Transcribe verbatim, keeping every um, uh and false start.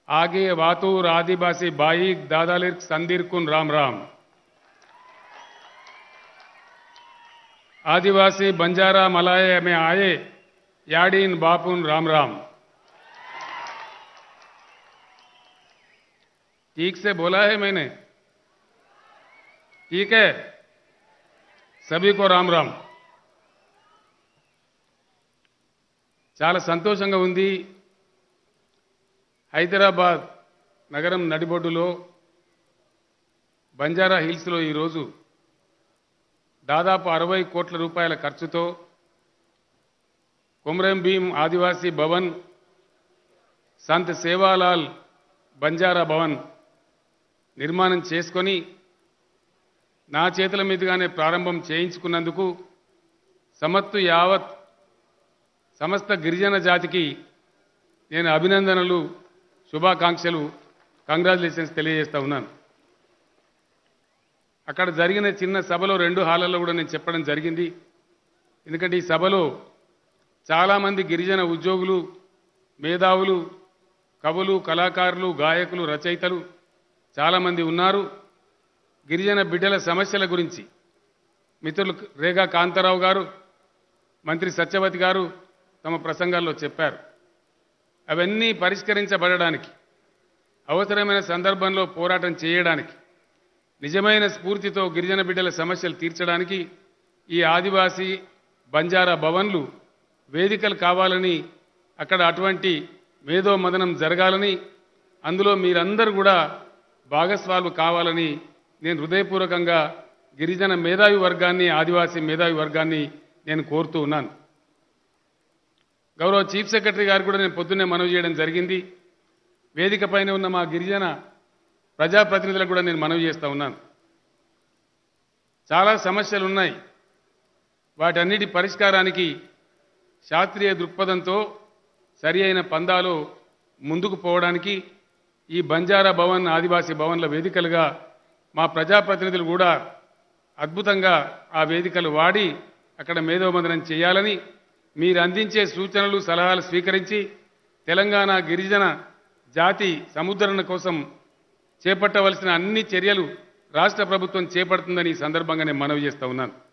आगे वातूर आदिवासी बाईक दादालिर्क संदिरकुन राम राम। आदिवासी बंजारा मलाय में आए याडीन बापुन राम राम। ठीक से बोला है मैंने? ठीक है, सभी को राम राम। చాలా సంతోషంగా ఉంది। హైదరాబాద్ నగరం నడిబొడ్డులో బంజారా హిల్స్ లో ఈ రోజు దాదాపు అరవై కోట్ల రూపాయల ఖర్చుతో కొమరం భీం ఆదివాసీ భవన్, సంత్ సేవాలాల్ బంజారా భవన్ నిర్మాణం చేసుకొని నా చేతుల మీదుగానే ప్రారంభం చేయించుకున్నందుకు సమస్తు యావత్ సమస్త గిరిజన జాతికి నేను అభినందనలు, శుభాకాంక్షలు, కంగ్రాచులేషన్స్ తెలియజేస్తా ఉన్నాను। అక్కడ జరిగిన చిన్న సభలో రెండు హాలల్లో కూడా నేను చెప్పడం జరిగింది। ఎందుకంటే ఈ సభలో చాలామంది గిరిజన ఉద్యోగులు, మేధావులు, కవులు, కళాకారులు, గాయకులు, రచయితలు చాలామంది ఉన్నారు। గిరిజన బిడ్డల సమస్యల గురించి మిత్రులు రేగా కాంతారావు గారు, మంత్రి సత్యవతి గారు తమ ప్రసంగాల్లో చెప్పారు। అవన్నీ పరిష్కరించబడడానికి, అవసరమైన సందర్భంలో పోరాటం చేయడానికి, నిజమైన స్ఫూర్తితో గిరిజన బిడ్డల సమస్యలు తీర్చడానికి ఈ ఆదివాసీ బంజారా భవన్లు వేదికలు కావాలని, అక్కడ అటువంటి మేధో మదనం జరగాలని, అందులో మీరందరూ కూడా భాగస్వాములు కావాలని నేను హృదయపూర్వకంగా గిరిజన మేధావి వర్గాన్ని, ఆదివాసీ మేధావి వర్గాన్ని నేను కోరుతూ ఉన్నాను। గౌరవ చీఫ్ సెక్రటరీ గారు కూడా నేను పొద్దున్నే మనవి చేయడం జరిగింది। వేదిక పైన ఉన్న మా గిరిజన ప్రజాప్రతినిధులకు కూడా నేను మనవి చేస్తూ ఉన్నాను। చాలా సమస్యలు ఉన్నాయి, వాటన్నిటి పరిష్కారానికి శాస్త్రీయ దృక్పథంతో సరి అయిన పందాలో ముందుకు పోవడానికి ఈ బంజారా భవన్, ఆదివాసీ భవన్ల వేదికలుగా మా ప్రజాప్రతినిధులు కూడా అద్భుతంగా ఆ వేదికలు వాడి అక్కడ మేధోమందనం చేయాలని, మీరు అందించే సూచనలు, సలహాలు స్వీకరించి తెలంగాణ గిరిజన జాతి సముద్రణ కోసం చేపట్టవలసిన అన్ని చర్యలు రాష్ట్ర ప్రభుత్వం చేపడుతుందని ఈ సందర్భంగా నేను మనవి చేస్తూ ఉన్నాను।